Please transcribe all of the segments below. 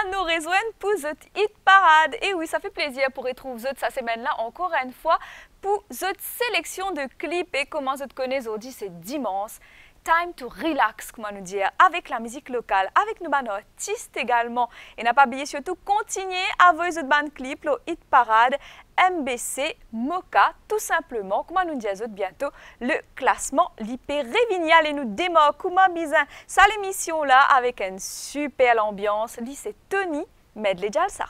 nous rejoindre pour cette hit parade. Et oui, ça fait plaisir pour retrouver cette semaine-là encore une fois pour cette sélection de clips. Et comment je te connais aujourd'hui, c'est dimanche. Time to relax, comment nous dire, avec la musique locale, avec nos bandes artistes également. Et n'a pas oublié surtout continuer à voir cette bande clip, le hit parade, MBC, Moka, tout simplement, comment nous dire bientôt, le classement l'hyper révinial et nous démarre comment bizarre. Ça l'émission là avec une super ambiance. Lui c'est Tony Medley Jalsa.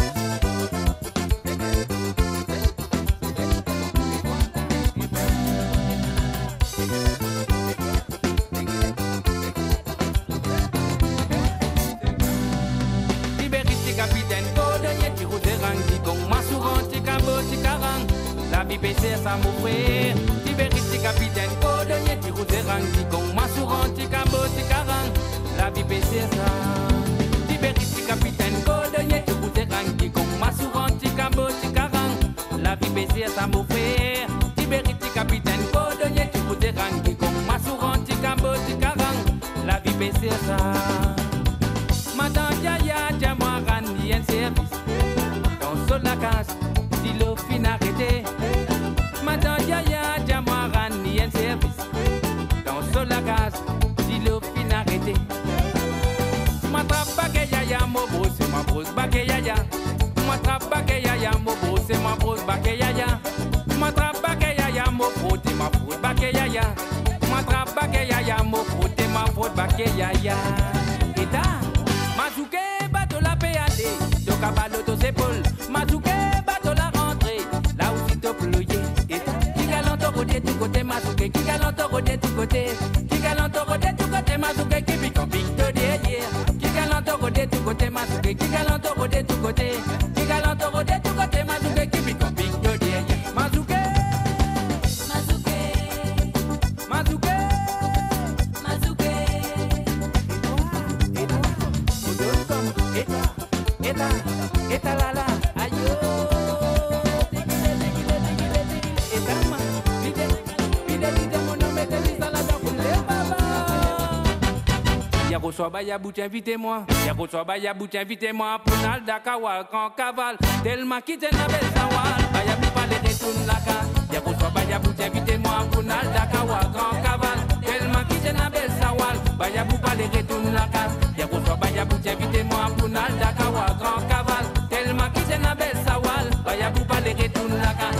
La vie baissée ça m'ouvrir. Tibéri capitaine cordonnier qui roule des rangs qui gong m'assurant ticabo ticarang. La vie baissée ça. Tibéri capitaine cordonnier qui roule des rangs qui gong m'assurant ticabo ticarang. La vie baissée ça m'ouvrir. Tibéri capitaine cordonnier qui roule des rangs qui gong m'assurant ticabo ticarang. La vie baissée ça. Madame Yaya dis-moi randi un service. Dans sol la case. Si l'eau fin arrêté, Madame Yaya, dis-moi rani un service. Dans sol la case, si l'eau fin arrêté. Ma trappe Yaya, mon bros, c'est ma brosse bague Yaya. Ma trappe Yaya, mon bros, c'est ma brosse bague Yaya. Ma trappe Yaya, mon frotte, ma frotte bague Yaya. Ma trappe Yaya, mon frotte, ma frotte bague Yaya. Et ta, Mazouké, bateau la péade, donc à baloto s'épaule. Mazouké, tout côté mazouké, qui galante rodé tout côté, qui galante rodé tout côté mazouké, qui pique en pique de derrière, qui galante rodé tout côté mazouké, qui galante rodé tout côté, qui galante rodé tout côté mazouké, qui pique en pique de derrière, mazouké, mazouké, mazouké, mazouké, et toi, et toi, la la, aïe. Yako soba ya bout invitez-moi. Yako soba ya bout invitez-moi. Ponal Dakawal quand cavale. Tellement quitte na belle sawal. Baya bou parler de tout la ca. Yako soba ya bout invitez-moi. Ponal Dakawal quand cavale. Tellement quitte na belle sawal. Baya bou parler de tout la ca. Yako soba ya bout invitez-moi. Ponal Dakawal quand cavale. Tellement quitte na belle sawal. Baya bou parler de tout la ca.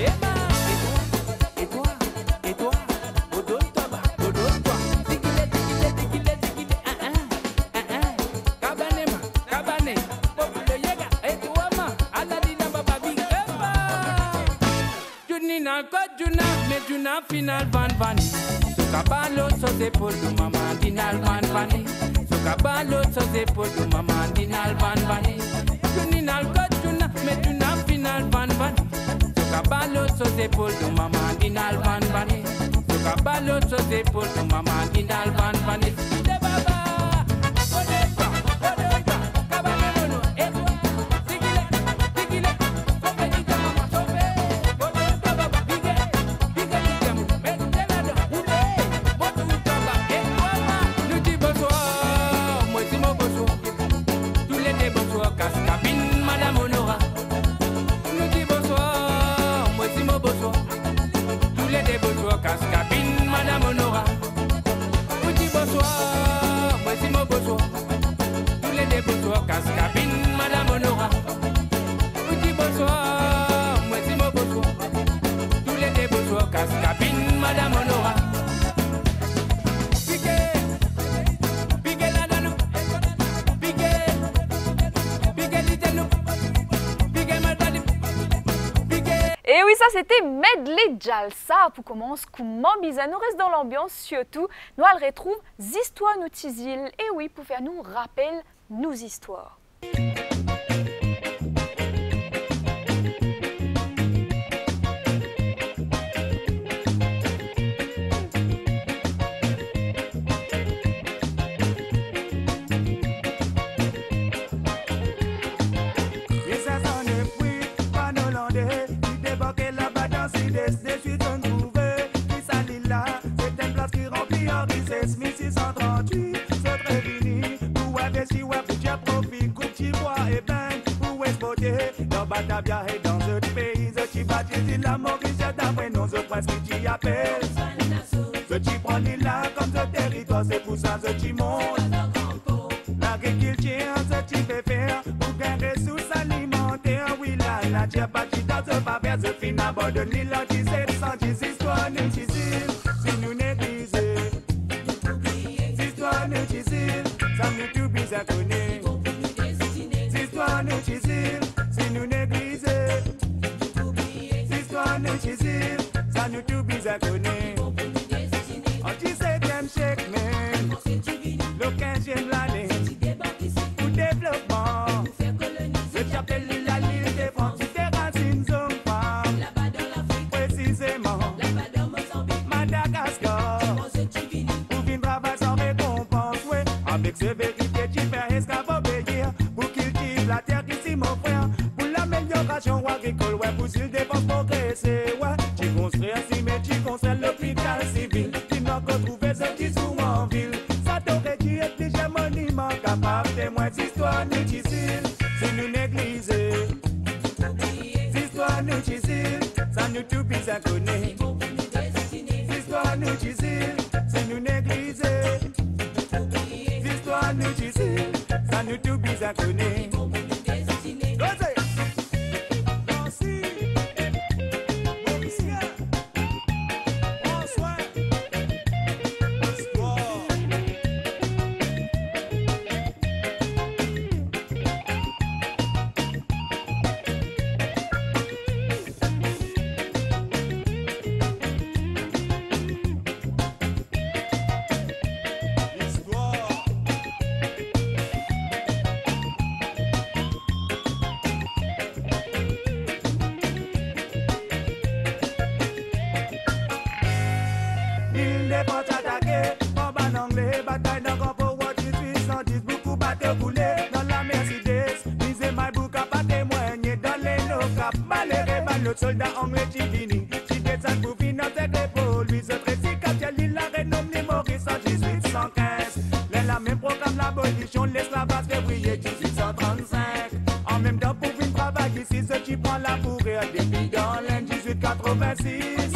Juna final van vani, so cabalo so épaules de maman dinal van vani, so cabalo so épaules de maman dinal van vani. Juninal god juna, mais juna final van vani, so cabalo so épaules de maman dinal van vani, so cabalo so épaules de maman dinal van vani. Et oui, ça c'était Medley Jalsa pour commencer comment bizarre. Nous reste dans l'ambiance surtout. Nous allons retrouver histoires nous tisil. Et oui, pour faire nous rappel nos histoires. Mrs. 138, c'est très fini. Pour investir, ouais, pour dire profit, coupe t'as viajé dans d'autres pays, tu baptises la Maurice, d'après nos autres presque tu y appelles. Tu prends l'île là comme ce territoire, c'est pour ça que tu montes. L'agriculture, ce tu fais faire pour gagner ressources alimentaires. Oui, là, la tiens pas qui dans ce papier, ce fin à bord de l'île, tu sais, sans tes histoires, nous tu sais, si nous négliger. Histoire nous tu sais, ça nous tout bizarre connaît. Histoire nous tu sais, si nous négliger. Histoire nous tu sais, ça nous tout bizarre connaît. Shake man, le 15e l'année, pour développement, je t'appelle la l'île des France, des racines sont femmes, précisément, Madagascar, pour qu'une travail sans récompense, ouais, avec ce vérité tu fais escavoyer, pour cultiver la terre ici mon frère, pour l'amélioration agricole, ouais, pour s'il dépense progresser, ouais, tu construis un cimetière, tu construis l'hôpital civil, tu n'as pas trouvé ce qui souvent en ville, ça t'aurait dû être déjà monument capable, témoin d'histoire nous difficile, si nous négliger, histoire nous difficile, ça nous tout bizarre connaît, histoire nous difficile, si nous négliger, histoire nous difficile, ça nous tout bizarre connaît. Soldat anglais qui vini, qui descend pour finir avec l'épaule. Lui se précise quand il a renommé Maurice en 1815. La même programme l'abolition de l'esclavage février 1835. En même temps pour une travail ici, ceux qui prend la bourrée depuis dans l'an 1886.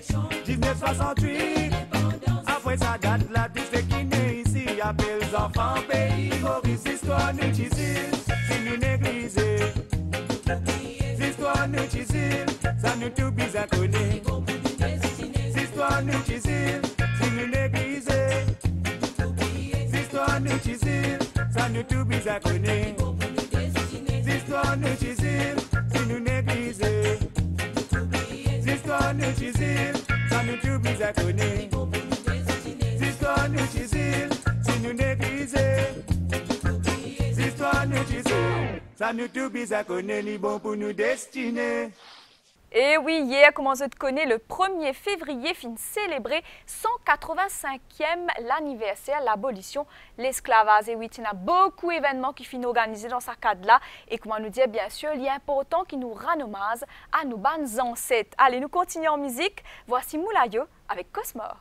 1968. Après ça date là, tout ce qui naît ici appelle les enfants pays. Maurice, histoire nous difficile, si nous négliger. Histoire nous difficile, ça nous tout bizarre connaît. Histoire nous difficile, si nous négliger. Histoire nous difficile, ça nous tout bizarre connaît. Histoire nous difficile, si nous négliger. Histoire nous difficile, ça nous tout bizarre connaît. Histoire nous difficile, si nous négliger. Histoire nous difficile, ça nous tout bizarre connaît, ni bon pour nous destiner. Et oui, hier, comment je te connais, le 1er février, fin célébrer 185e l'anniversaire de l'abolition de l'esclavage. Et oui, il y a beaucoup d'événements qui finissent organisés dans ce cadre-là. Et comment nous dire, bien sûr, il est important qu'il nous rende hommage à nos bonnes ancêtres. Allez, nous continuons en musique. Voici Moulayo avec Cosmore.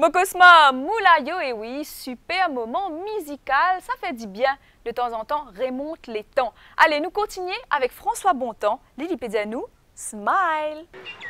Mokosma Moulayo, et oui, super moment musical, ça fait du bien. De temps en temps, remonte les temps. Allez, nous continuons avec François Bontemps, Lilipédia nous, Smile.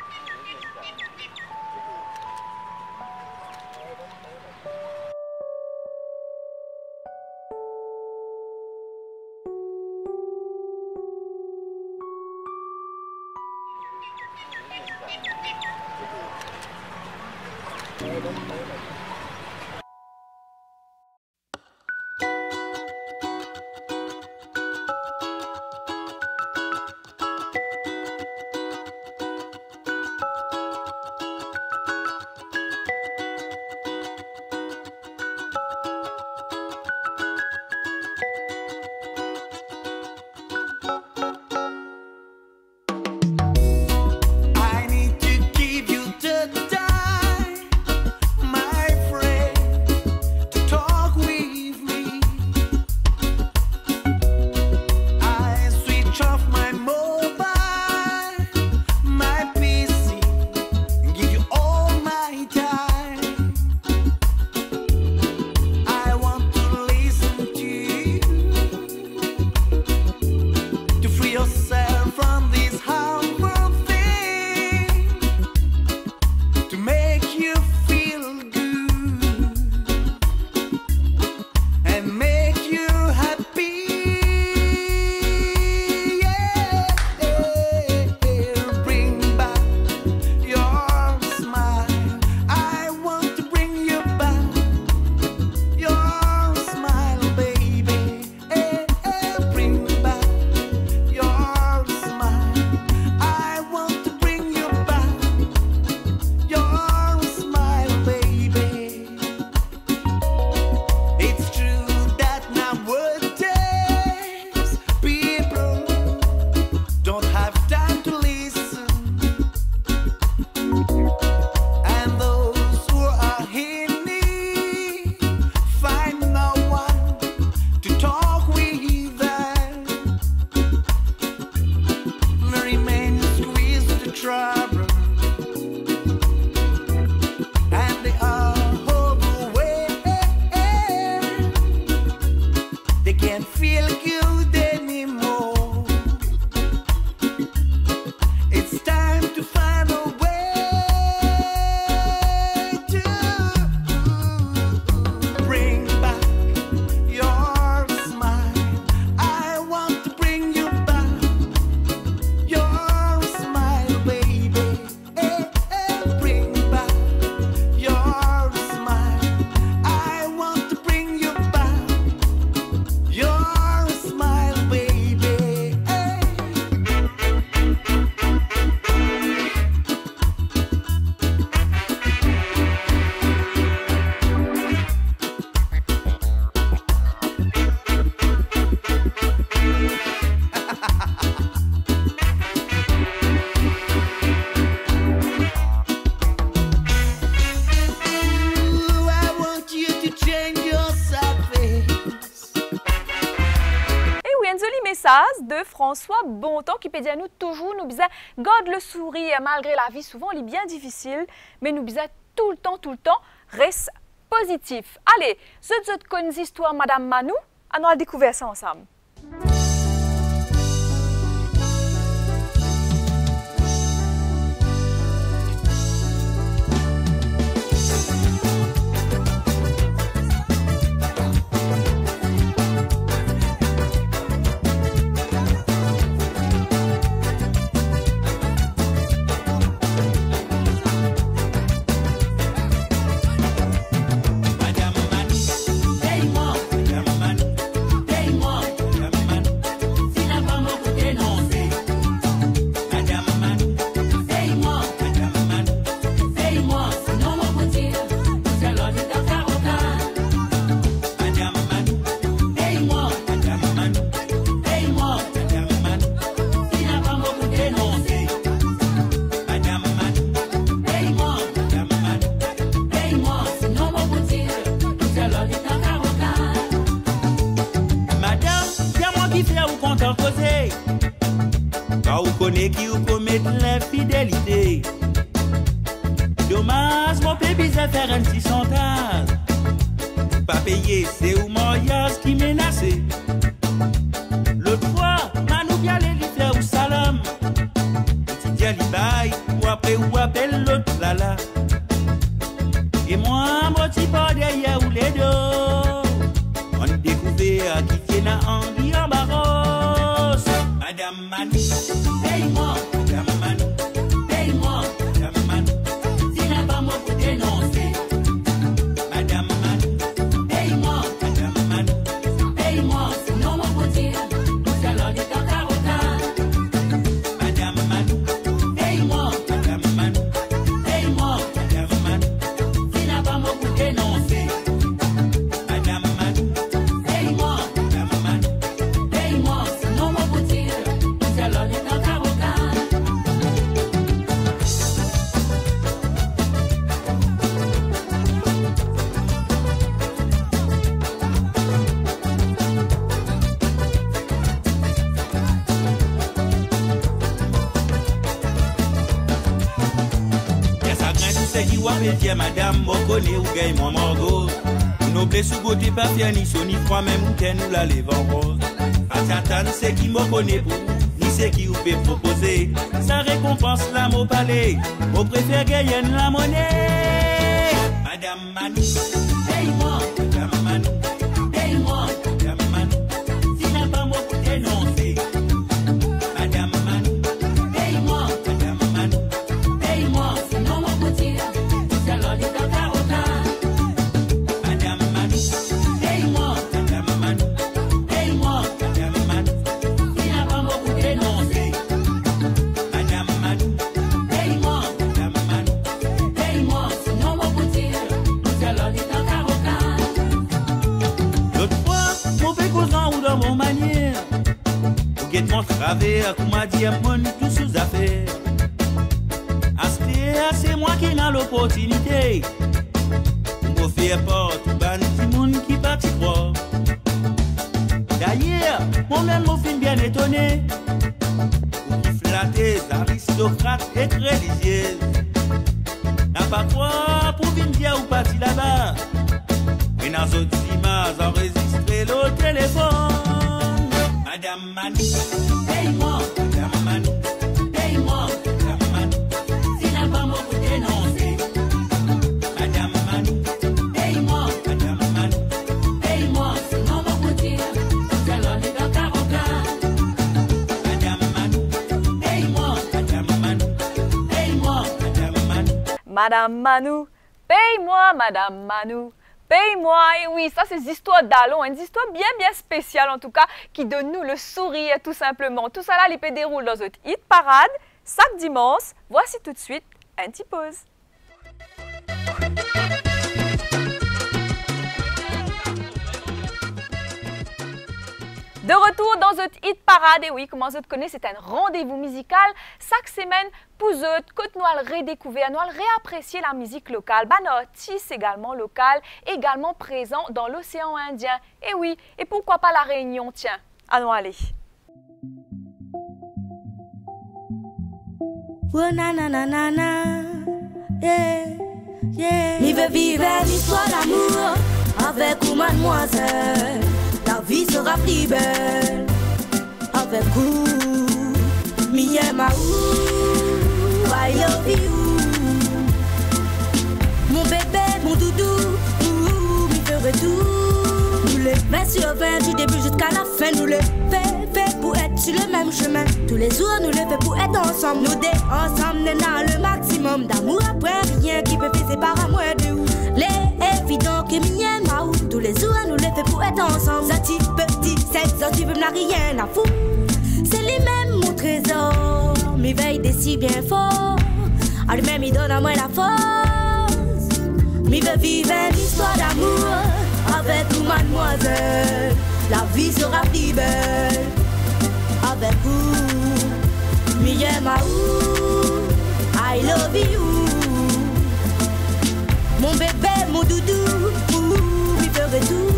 De François Bontemps qui peut dire nous toujours nous bizarre garde le sourire malgré la vie souvent elle est bien difficile mais nous bizarre tout le temps reste positif. Allez, je connais l'histoire Madame Manou, on a découvert ça ensemble. Car vous connaissez qui vous commet l'infidélité. Dommage, mon bébé, ça faire un petit chantage. Pas payé, c'est où mariage qui menacé. L'autre fois, Manou bien les faire ou salam. Petit diali bail, ou après ou appelle l'autre lala. Et moi, mon petit pas derrière ou les deux. On découvert qui tient à Andy en barros. Madame Manou, paye-moi, Madame Manou, paye-moi, Madame Manou. Si n'a pas moi pour dénoncer. Madame Manou, paye-moi, Madame Manou, paye-moi, sinon mon pour dire, nous allons les cacarotas. Madame Manou, paye-moi, Madame Manou, paye-moi, Madame Manou. Si n'a pas moi pour dénoncer. Madame Manou, paye-moi, Madame Manou, paye-moi, sinon mon pour dire, nous allons les cacarotas. Y'a sa graine tout c'est qui wapel tiens madame, moi connais ou gagne mon morgo. Nous blés sous côté pas fier ni chaud ni froid, même ou ten ou la lève en rose. Pas t'attendre c'est qui me connaît pour, ni c'est qui ou peut proposer. Ça récompense la mot palais, on préfère gagner la monnaie. Madame Manou, paye-moi, Madame Manou, paye-moi, Madame Manou. Si n'a pas moi pour dénoncer. Madame Manou, paye-moi, Madame Manou, paye-moi, sinon moi pour dire, nous allons les cacarotas. Madame Manou, paye-moi, Madame Manou, paye-moi, Madame Manou. Si n'a pas moi pour dénoncer. Madame Manou, paye-moi, Madame Manou, paye-moi, sinon moi pour dire, nous allons les cacarotas. L'autre fois, mon fait causant ou dans mon manière. Pour guetter mon travers, qu'on m'a dit à mon tout sous affaire. C'est moi qui n'a l'opportunité. Pour faire porte, ban petit monde qui parti croire. D'ailleurs, moi-même, mon fin bien étonné. Pour qui flatter, aristocrate et religieuse. N'a pas quoi pour venir dire ou partir là-bas. Et dans d'autres images, enregistrer le téléphone. Madame Manou, paye-moi, Madame Manou, paye-moi, Madame Manou. Si n'a pas moi pour dénoncer. Madame Manou, paye-moi, Madame Manou, paye-moi, sinon moi pour dire, nous allons les cacarotas. Madame Manou, paye-moi, Madame Manou, paye-moi, Madame Manou. Madame Manou, paye-moi, Madame Manou. Paye-moi, et oui, ça c'est des histoires d'allons, une histoire bien spéciale en tout cas, qui donne nous le sourire tout simplement. Tout ça là, l'IP déroule dans notre hit parade, chaque dimanche. Voici tout de suite un petit pause. De retour dans notre hit parade, et oui, comment vous connaissez, c'est un rendez-vous musical chaque semaine pour vous, que nous allons redécouvrir, nous allons réapprécier la musique locale, nos artistes également local, également présents dans l'océan Indien. Et oui, et pourquoi pas la Réunion, tiens, allons aller. Oh na na na na na, yeah, yeah. Il veut vivre l'histoire d'amour avec vous, mademoiselle. La vie sera plus belle avec vous. Me and my ooh, I love you. Mon bébé, mon doudou, me ferait tout. Nous les 20 sur 20 du début jusqu'à la fin. Nous les fait pour être sur le même chemin. Tous les jours nous les fait pour être ensemble. Nous deux ensemble, nous avons le maximum d'amour. Après rien qui peut faire séparer moi de vous. Les évident que me and my ooh, tous les jours nous les fait pour être ensemble. Zati, petit, sexe, tu veux m'en rien à foutre. C'est lui-même mon trésor, m'éveille des si bien fort. À lui-même il donne à moi la force. M'y veut vivre une histoire d'amour avec vous, mademoiselle. La vie sera plus belle avec vous. Me and my ooh, I love you. Mon bébé, mon doudou, m'y ferait tout.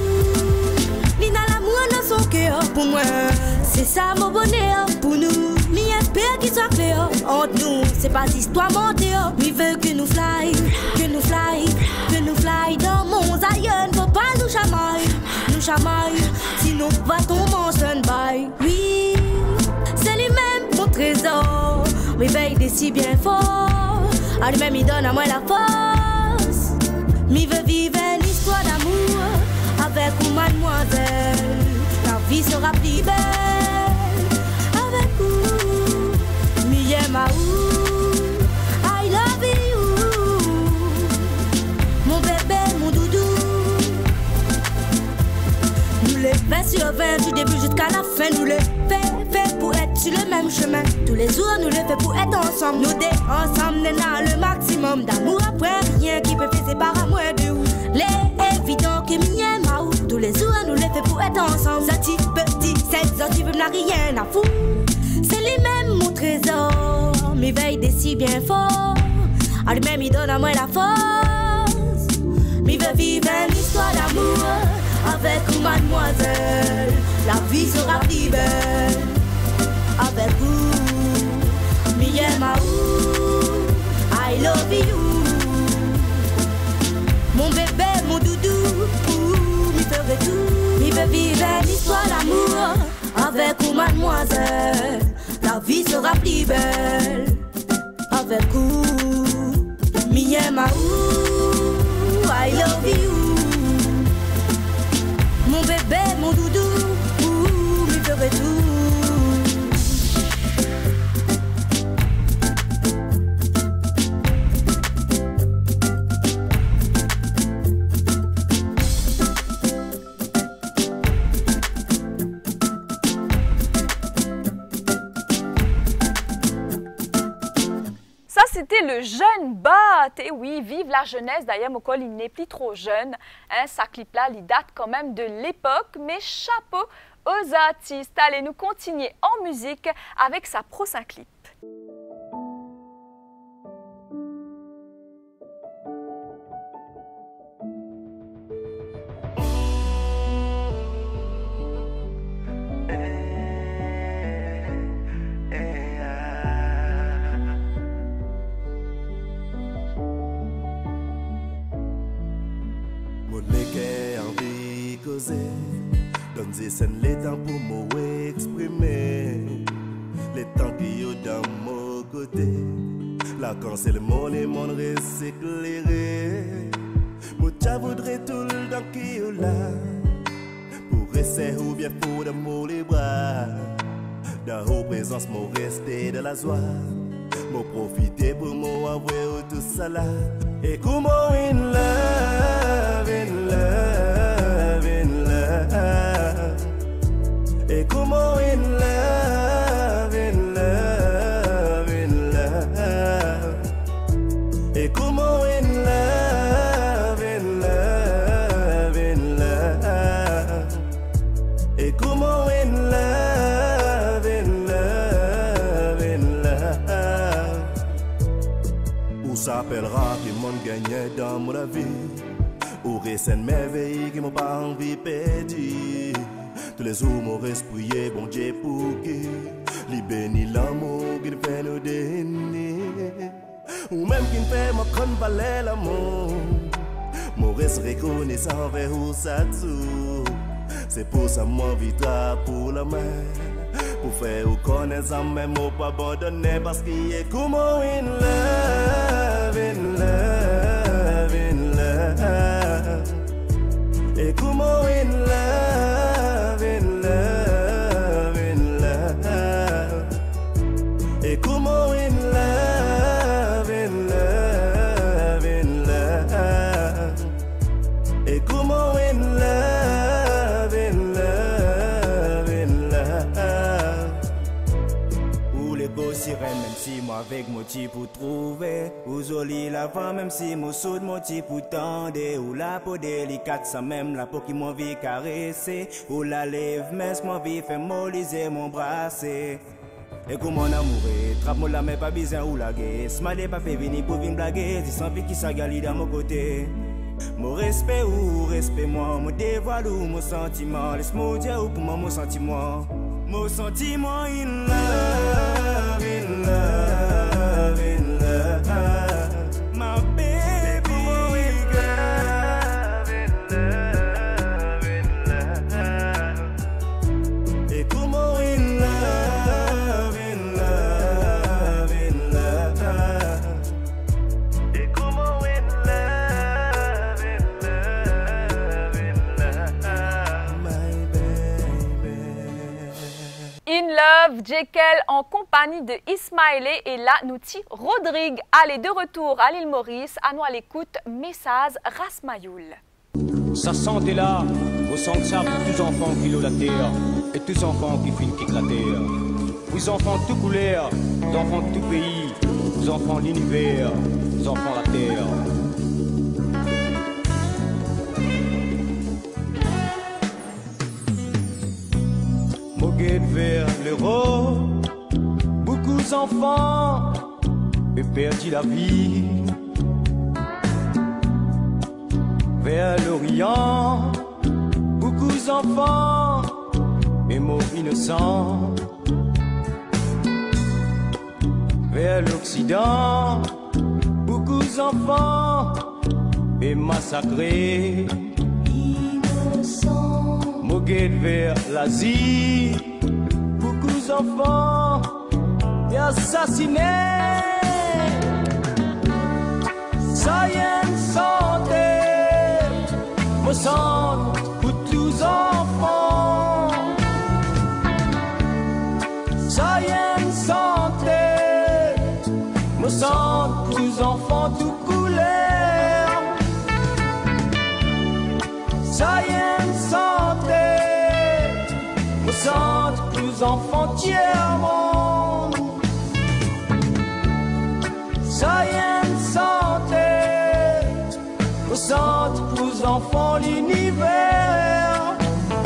L'ina l'amour dans son cœur pour moi. C'est ça mon bonheur pour nous. M'y espère qui soit clair. Entre nous, c'est pas histoire montée. Mi veut que nous fly, que nous fly, que nous fly dans mon aïeul. Faut pas nous chamaille, sinon va tomber en stand-by. Oui, c'est lui-même mon trésor. Mi veille des si bien fort. À lui-même il donne à moi la force. Mi veut vivre une histoire d'amour avec vous, mademoiselle. La vie sera plus belle avec vous. Mi aime à vous, I love you. Mon bébé, mon doudou. Nous les faits sur 20 du début jusqu'à la fin. Nous les fait pour être sur le même chemin. Tous les jours nous les fait pour être ensemble. Nous deux ensemble, n'en le maximum d'amour. Après rien qui peut faire séparer moi de vous. Les évidents que m'y aime à vous. Tous les jours nous les fait pour être ensemble. Zati petit, cette zati veut n'a rien à foutre. C'est lui-même mon trésor. Mi veille des si bien fort. À lui-même il donne à moi la force. Mi veut vivre une histoire d'amour avec vous, mademoiselle. La vie sera plus belle avec vous. Mi aime à vous, I love you. Mon bébé, mon doudou, mi ferait tout. Mi veut vivre une histoire d'amour avec vous, mademoiselle. La vie sera plus belle avec vous. Mi aime à vous, I love you. Mon bébé, mon doudou, mi ferait tout. C'était le jeune Bat. Et oui, vive la jeunesse. D'ailleurs, mon col, il n'est plus trop jeune. Hein, sa clip-là, il date quand même de l'époque. Mais chapeau aux artistes. Allez, nous continuer en musique avec sa prochain clip. Donne-y scène les temps pour m'exprimer. Les temps qui y dans mon côté. Là quand c'est le monde et mon reste éclairé. Moi voudrais tout le temps qui est là. Pour rester ou bien pour d'amour les bras. Dans vos présences, mon rester de la joie. Mon profiter pour moi avoir tout ça là. Et comment in love, in love, in love. Et comment in love, in love, in love. Et comment in love, in love, in love. Et comment in love, in love, in love. Où s'appellera qui m'ont gagné dans mon vie. Où reste une merveille qui m'a pas envie de perdre. Tous les jours m'ont respouillé, bon Dieu pour qui. Li béni l'amour qui nous fait nous déni. Ou même qui nous fait ma conne valer l'amour. Mon reste reconnaissant vers où ça tout. C'est pour ça mon vitra pour la main. Pour faire ou connaître ça même ou pas abandonner. Parce qu'il est comment in love, in love, in love. Et comment in love, in love, in love. Et comment in love, in love, in love. Et comment in love, in love, in love. Où les beaux sirènes, même si moi avec mon type pour trouver. Où joli la voix, même si mon saut de mon type pour tendre. Où la peau délicate, ça même la peau qui m'en vit caresser. Où la lèvre mince, m'en vit fait molliser mon bracelet. Et comme mon amoureux, trappe-moi la main, pas besoin ou la guerre. Smiley pas fait venir pour venir blaguer. Dis sans qui s'agali dans mon côté. Mon respect ou respect moi, mon dévoile ou mon sentiment. Laisse-moi dire ou pour moi mon sentiment. Mon sentiment in love, in love. Love Jekyll en compagnie de Ismaël et là, nous ti Rodrigue. Allez, de retour à l'île Maurice, à nous à l'écoute, message Rasmayoul. Sa santé là, au sang de ça pour tous enfants qui l'ont la terre et tous enfants qui finissent qui la terre. Vous enfants de tout couleur, vous enfants de tout pays, vous enfants de l'univers, vous enfants de la terre. Moguette vers l'Europe, beaucoup d'enfants ont perdu la vie. Vers l'Orient, beaucoup d'enfants et morts innocents. Vers l'Occident, beaucoup d'enfants et massacrés. Innocents. Moguette vers l'Asie, beaucoup d'enfants et assassinés. Ça y est, santé. Me sente pour tous enfants. Ça y est, santé. Me sente pour tous enfants tout couleur. Ça y est, santé. Me sente pour tous enfants tiers monde. Ça y est, santé. Me sente pour tous enfants l'univers.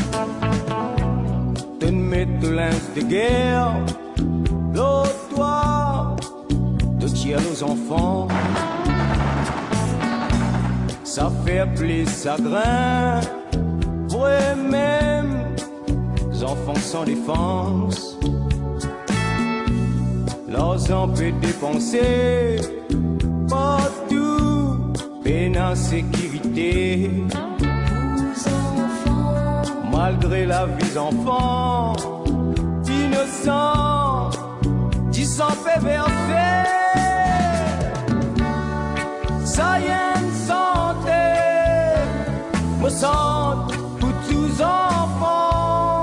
De mettre de l'inf de guerre, l'autre doigt de tirer nos enfants. Ça fait plus chagrin, vrai même, les enfants sans défense. L'argent peut dépenser partout, peine en sécurité. Malgré la vie d'enfants innocents, qui s'en fait verser. Ça y est, santé, me sente pour tous enfants.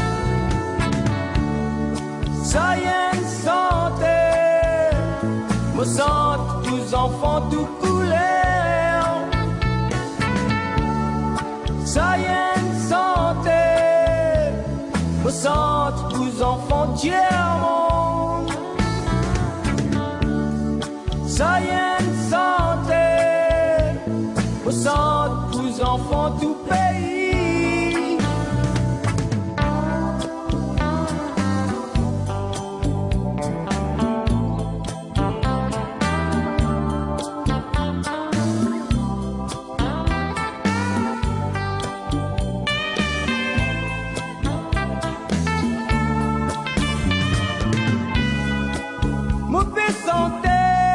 Ça y est, santé, me sente tous enfants tout couleur. Ça y est, santé, me sente tous enfants tiers monde. Ça y est, santé, me sente tous enfants tout pays. Mauvais santé,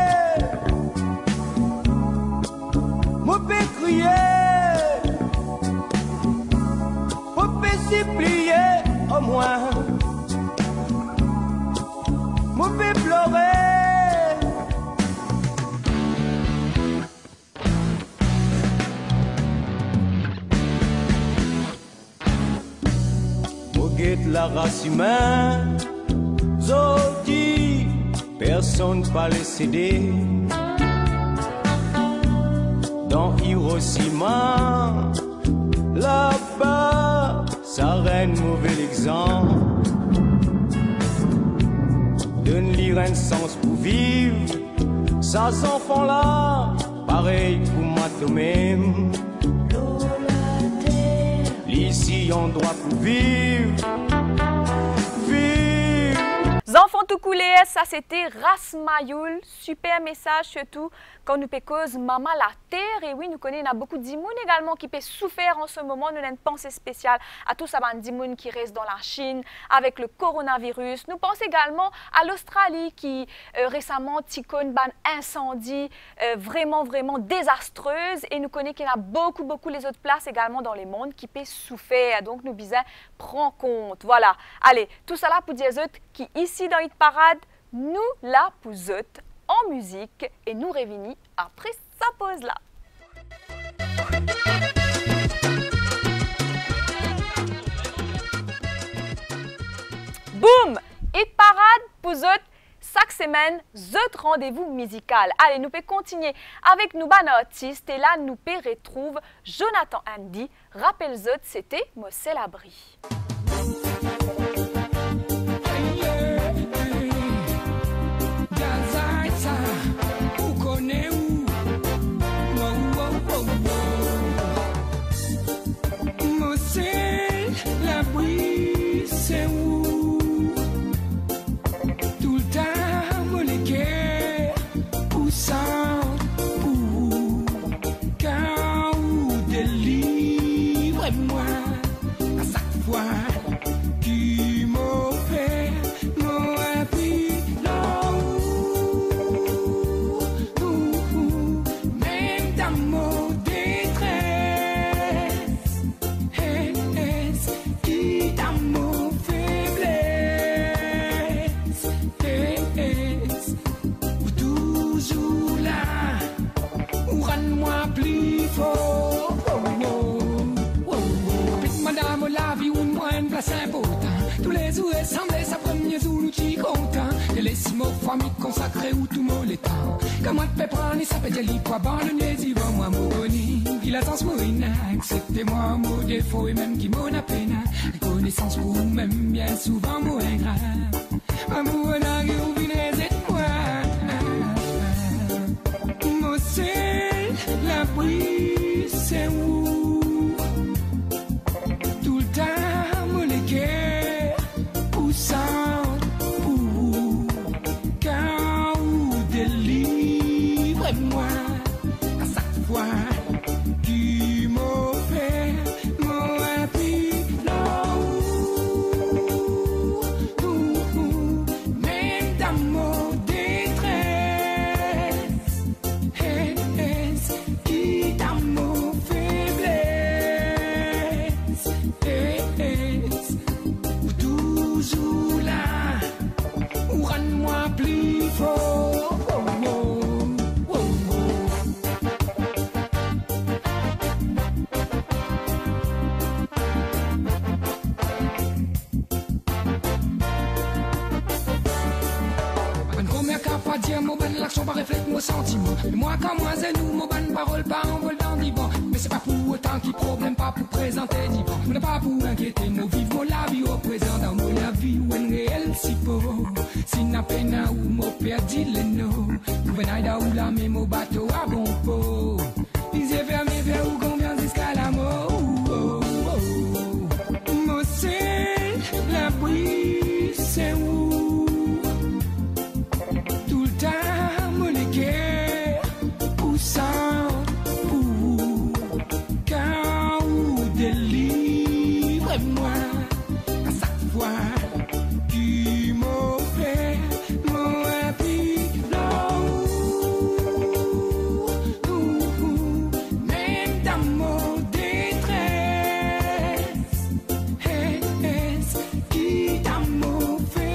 mauvais crier, mauvais supplier au moins, mauvais pleurer. Mauvais la race humaine, Zodi, personne pas les céder. Dans Hiroshima, là-bas, ça règne mauvais exemple. Donne-lui un sens pour vivre, ça enfants-là, pareil pour moi toi-même. Ici, on doit pour vivre. Enfants tout coulés, ça c'était Rasmayoul, super message surtout quand nous pécose maman la terre. Et oui, nous connaissons beaucoup d'imoun également qui peut souffrir en ce moment. Nous avons une pensée spéciale à tous ces d'imoun qui restent dans la Chine avec le coronavirus. Nous pensons également à l'Australie qui récemment ticone ban incendie vraiment désastreuse. Et nous connaissons qu'il y a beaucoup les autres places également dans le monde qui peut souffrir. Donc nous bisons prendre compte. Voilà. Allez, tout ça là pour dire qui ici dans Hit Parade, nous la pouzote en musique et nous revenons après sa pause là. Boum! Hit Parade pour vous. Chaque semaine, autre rendez-vous musical. Allez, nous pouvons continuer avec nous, ban artiste. Et là, nous pouvons retrouver Jonathan Andy. Rappelle-vous, c'était Mossé Labri. Tous les jours semblaient sa première zouluchi content. Et les six mots familles consacrés où tout mon temps. Comment te fait prendre ça peut dire quoi abandonner si bon moi moni. Il a sens moïna, acceptez-moi mon défaut et même qui m'en a peine. La connaissance pour même bien souvent mon ingrat. Amour n'a que vous venez de moi. Moi c'est la brise, c'est où tout le temps mon équerre. Délivre-moi à chaque fois qui m'offre mon même dans mon détresse, qui dans mon faiblesse, toujours là, ou rends-moi plus fort. Mon bonne l'action pas reflète mon sentiment. Mais moi quand moi c'est nous, mon bonne parole pas en vol dans divan. Mais c'est pas pour autant qu'il problème pas pour présenter divan. On n'a pas pour inquiéter, mon vivre mon la vie au présent dans mon la vie où elle réel si beau. Si n'a peine ou mon perdu les noms. Nous venons où la même au bateau à bon pot. Les yeux fermés vers où combien jusqu'à la mort. Moi c'est la brise, c'est où délivre-moi à chaque fois qui m'offre mon même dans mon détresse, qui dans mon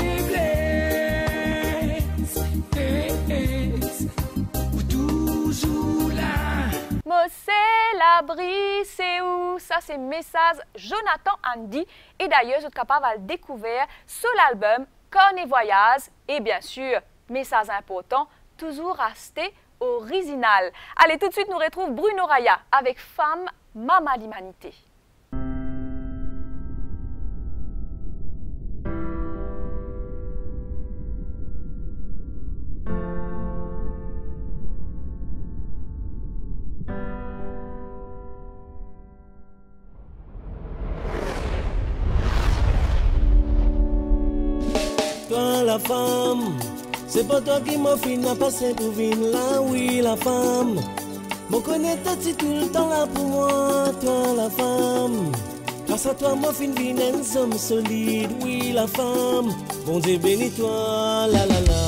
faiblesse, ou toujours là. Mossé Labri, c'est où? Ça, c'est message Jonathan Andy. Et d'ailleurs, vous êtes capable de le découvrir sur l'album Cornet Voyage. Et bien sûr, message important, toujours resté original. Allez, tout de suite, nous retrouvons Bruno Raya avec Femme, Maman l'Humanité. Toi la femme, c'est pas toi qui m'as fini à passer pour venir là, oui la femme. Mon connaît t'es tout le temps là pour moi, toi la femme. Grâce à toi, moi fin vine un homme solide, oui la femme. Bon Dieu bénis toi, la la la.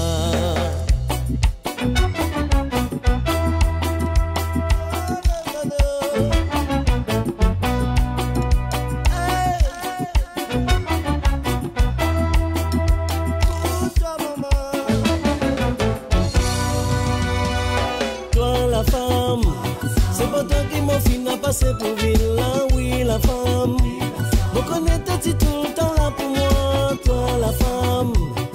C'est pour vivre là, oui la femme. Vous connaissez tout le temps là pour moi, toi la femme.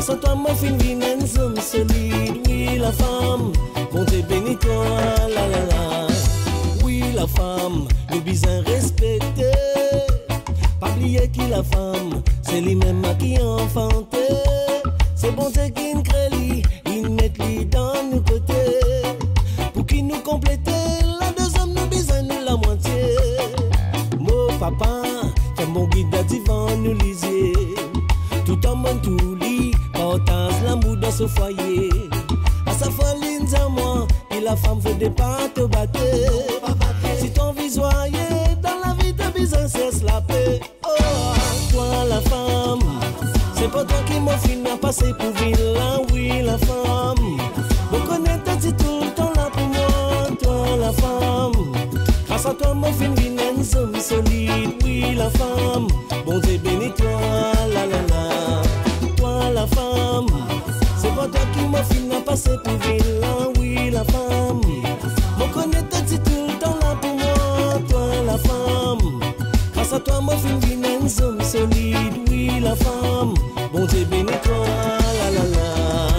grâce à toi, mon fin vine un homme solide. Oui, la femme, bon Dieu bénis toi, la la la. Oui, la femme, nous besoin respecter. Pas oublier qui la femme, c'est lui-même qui a enfanté. C'est bon Dieu qui nous crée lui, il met lui dans nos côtés. Pour qu'il nous complète, la deux hommes nous besoin nous la moitié. Mon papa, fait mon guide à divan nous lisier. Tout en monde tout lit, partage l'amour dans ce foyer. À sa folie à moi, et la femme veut des pâtes battre. Si ton visoyer dans la vie de business c'est la paix. Oh, toi la femme, c'est pas toi qui m'offre à passer pour vilain. Oui la femme, vous connaissez dit tout le temps là pour moi. Toi la femme, grâce à toi mon fin vine un homme solide. Oui la femme, bon Dieu bénis toi, la la la. Toi la femme, c'est pas toi qui m'offre à passer pour vilain. Oui la femme, vous connaissez dit tout le temps là pour moi. Toi la femme, grâce à toi mon fin vine un homme solide. Oui la femme, bon Dieu bénis toi, la la la.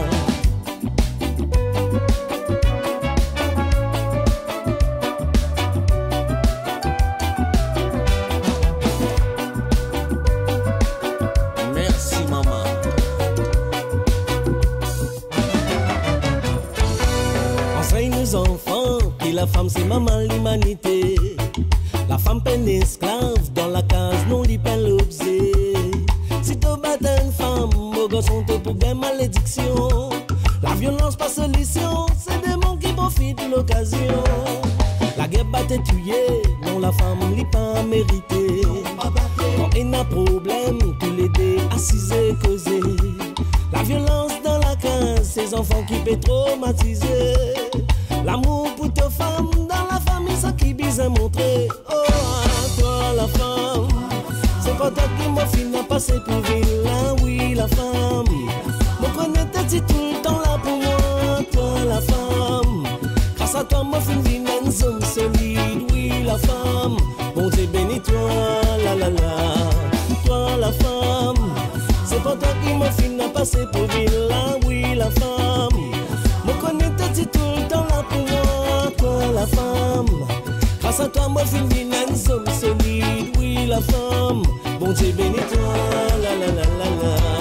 Enfants, puis la femme c'est maman l'humanité. La femme peine esclave, dans la case non li peine l'objet. Si tu bats une femme, au garçon te pour des malédictions. La violence pas solution, c'est des démons qui profitent de l'occasion. La guerre bat et tuer, non la femme li pas mérité. Quand il y a problème, tous les deux assis et causer. La violence dans la case, ces enfants qui peuvent traumatiser. L'amour pour ta femme dans la famille, ça qui bise à montrer. Oh, toi la femme, c'est pas toi qui m'offre à passer pour vilain. Oui la femme, me connais dit tout le temps là pour moi. Toi la femme, grâce à toi m'offre une vie un homme solide. Oui la femme, bon Dieu bénis toi, la la la. Toi la femme, c'est pas toi qui m'offre à passer pour vilain. Oui la femme, me connais dit tout le temps là pour moi. Toi la femme, grâce à toi moi fin d'une homme solide. Oui la femme, bon Dieu bénis toi, la la la la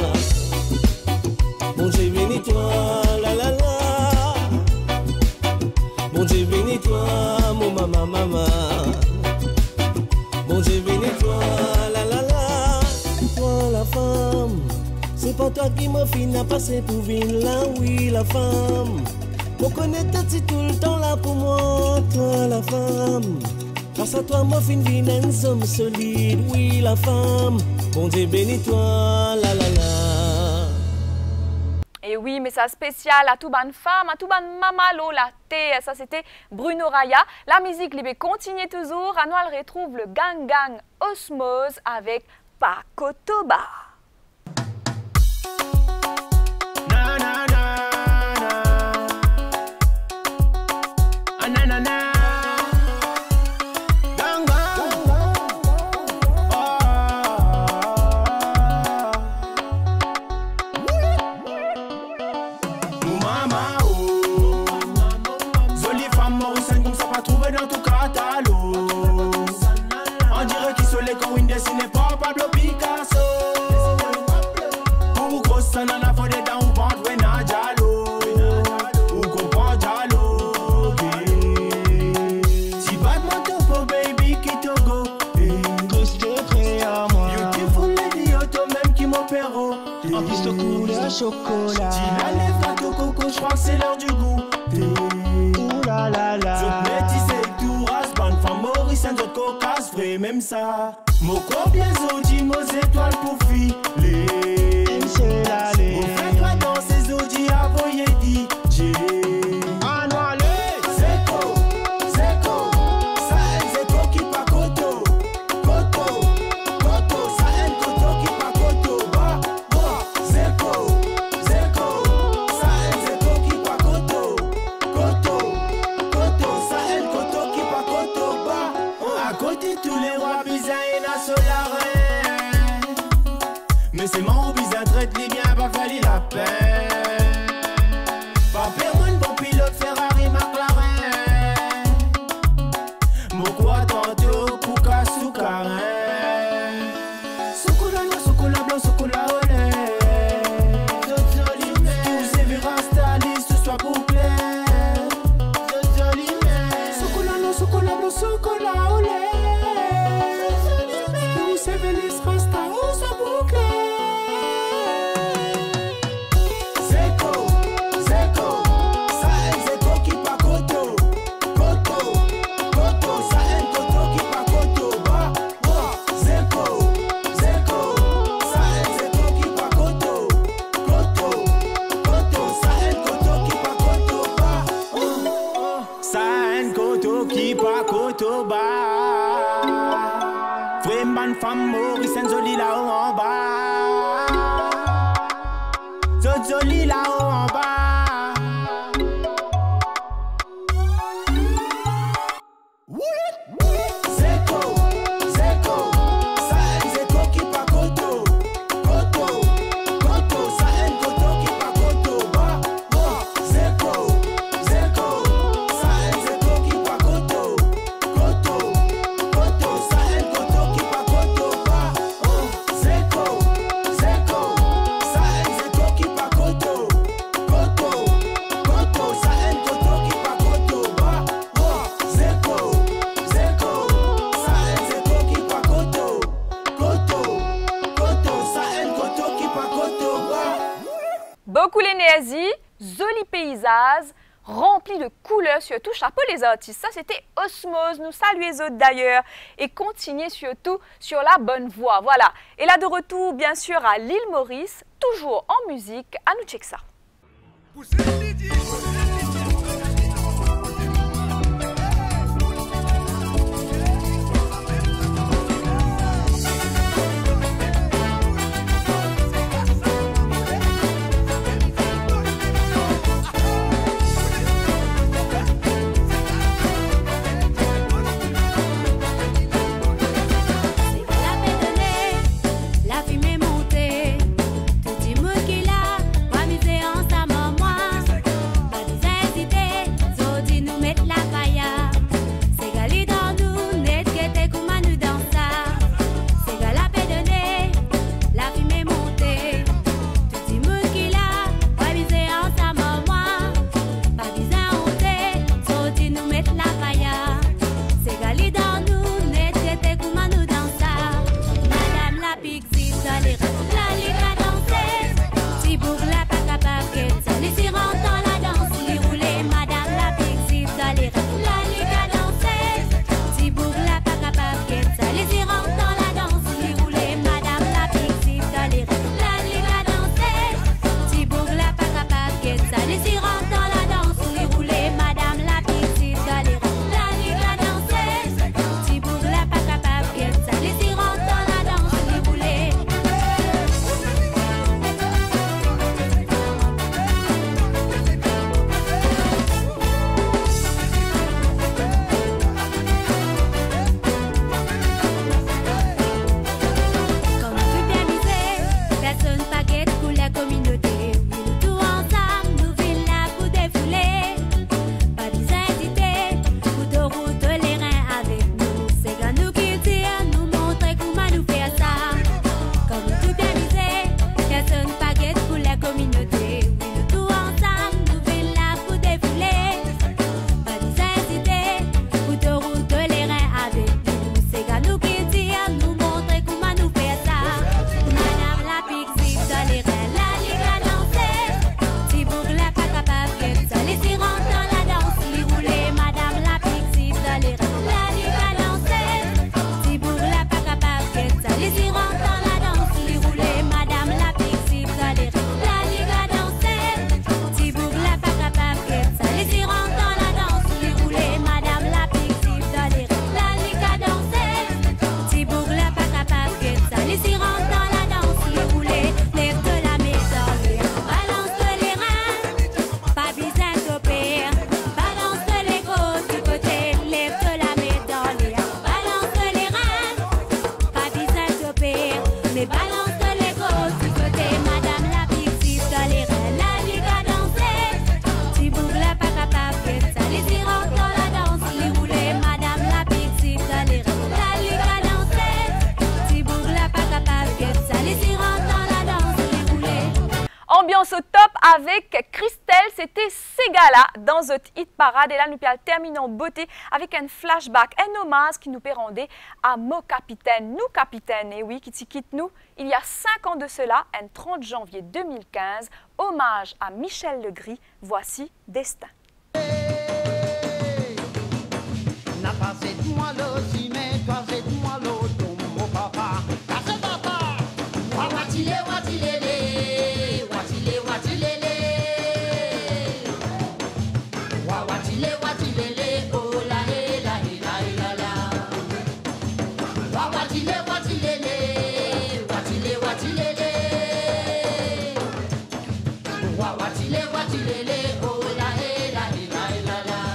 la. Bon Dieu bénis toi, la la la. Bon Dieu bénis toi, mon maman maman. Bon Dieu bénis toi, la la la. Toi la femme, c'est pas toi qui m'offre à passer pour vilain. Oui la femme, on connaît t'es tout le temps là pour moi. Toi la femme, grâce à toi m'offre une vie un homme solide. Oui la femme, bon Dieu bénis toi, la la la. Et oui, mais ça spécial à tout ban femme, à tout ban mamalo la thé. Ça c'était Bruno Raya. La musique libé continue toujours. À nous elle retrouve le gang gang Osmose avec Paco Toba. Na na na na na na na. Dans tout catalogue, on dirait qu'il se les quand il dessine pas Pablo Picasso. Pour grosse ça n'en a pas des dents ou ventre ou n'a jalo ou comprend jalo. Si bad man topo baby qui te go, reste prêt à moi. Beautiful lady auto même qui m'opère. En plus de couleur chocolat. Si la lèvre gâteau coco, je crois que c'est l'heure du goût. Ouh la la la. Vrai même ça, mon corps bien zodi, nos étoiles pour filer. Mon frère toi dans ces audis à voyer DJ. Zeko, Zeko, ça aime Zeko qui pas koto. Koto, koto, ça aime koto qui pas koto. Bah, bah, Zeko, Zeko, ça aime Zeko qui pas koto. Koto, koto, ça aime koto qui pas koto. Bah, à côté tous les rois bizarres et la solaire. Mais Père un bon pilote Ferrari McLaren. Mokwa tantôt Kuka Soukarin. Soukoula no soukoula blanc soukoula olé. Tous ces virastallis ce soir bouclé. Soukoula no soukoula blanc soukoula olé. Tous ces vélis rasta où ça bouclé. Vraiment femme Maurice Zoli là-haut en bas. Zoli là-haut en bas. Zeko, Zeko, ça aime Zeko qui pas koto. Koto, koto, ça aime koto qui pas koto. Ba, ba, Zeko, Zeko, ça aime Zeko qui pas koto. Koto, koto, ça aime koto qui pas koto. Ba, Zeko, Zeko, ça aime Zeko qui pas koto. Koto, koto, ça aime koto qui pas koto. Ba, ba, Zeko, Zeko, ça aime Zeko qui pas koto. Koto, koto, ça aime koto qui pas koto. Ba. Beaucoup les néazis, joli paysage, rempli de couleurs, surtout chapeau les artistes. Ça, c'était Osmose. Nous saluons les autres d'ailleurs et continuez surtout sur la bonne voie. Voilà. Et là, de retour, bien sûr, à l'île Maurice, toujours en musique. À nous check ça. La fumée montée, tout dit moi qui l'a, m'amuser ensemble moi. Pas d'hésiter, Zodi nous mettre la paille. C'est gali dans nous, net que t'es comme nous dans ça. C'est gal à pédonner, la fumée montée, tout dit moi qui l'a, m'amuser ensemble moi. Pas d'hésiter, Zodi nous mettre la paille. C'est gali dans nous, net que t'es comme nous dans ça. Madame la pixie, ça les la ligue à danser. Si pour la pas capable qu'elle ça les y rentre dans la danse. Les rouler, madame la pixie, ça les la ligue à danser. Si pour la pas capable qu'elle ça les y rentre dans la danse. Les rouler, madame la pixie, ça les la ligue à danser. Si pour la pas capable qu'elle ça les y rentre dans la danse. Les rouler, madame la pixie, ça les la ligue à danser. Si pour la pas capable qu'elle ça les y rentre dans la danse. Les rouler. Comme on peut bien miser, personne paquette pour la communauté. Oui, nous tous ensemble, nous vivons la avec Christelle, c'était Ségala dans notre hit parade. Et là, nous terminons en beauté avec un flashback, un hommage qui nous rendait à mon capitaine, nous capitaine, et oui, qui quitte nous il y a 5 ans de cela, un 30 janvier 2015, hommage à Michel Legris. Voici Destin. N'a pas cette moi l'aussi, mais toi c'est moi l'autre, mon papa. Casse papa. Watile, watilele, watile, watilele. Watile, watilele, oh la he la he la he la la. Watile, watilele, watile, watilele. Watile, watilele, oh la he la he la he la la.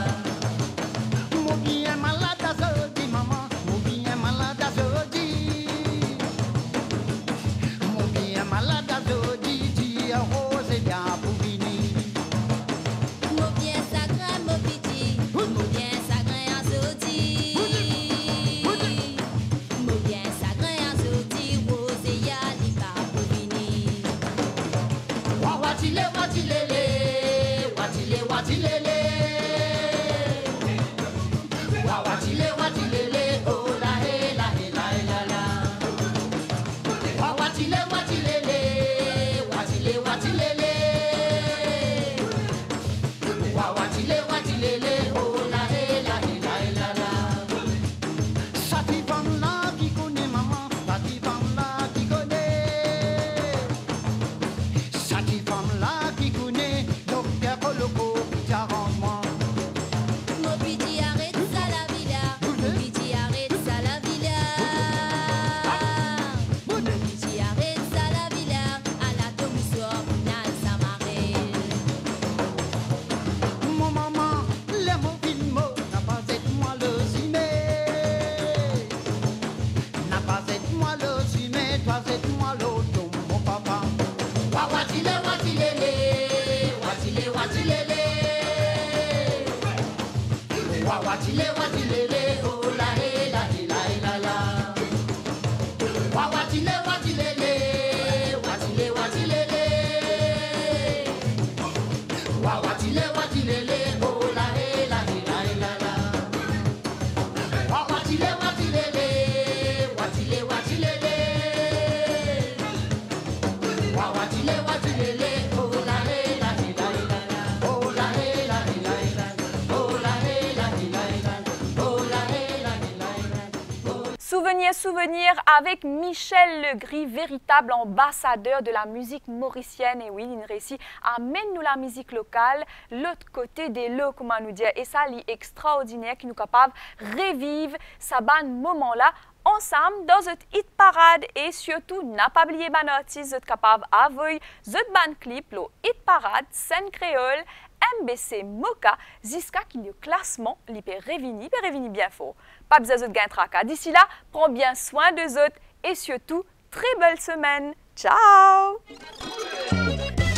Souvenir avec Michel Legris, véritable ambassadeur de la musique mauricienne. Et oui, il réussit à amener nous la musique locale, l'autre côté des lots, comment nous dire. Et ça, c'est extraordinaire qui nous capable de revivre ça ban moment-là ensemble dans cette hit parade. Et surtout, n'a pas oublié ban artiste, vous êtes capable d'envoyer cette ban clip, le hit parade, scène créole, MBC Moka, jusqu'à qu'il y ait le classement, il peut revenir bien fort. Pas besoin de gagner tracas. D'ici là, prends bien soin d'eux autres et surtout, très belle semaine. Ciao!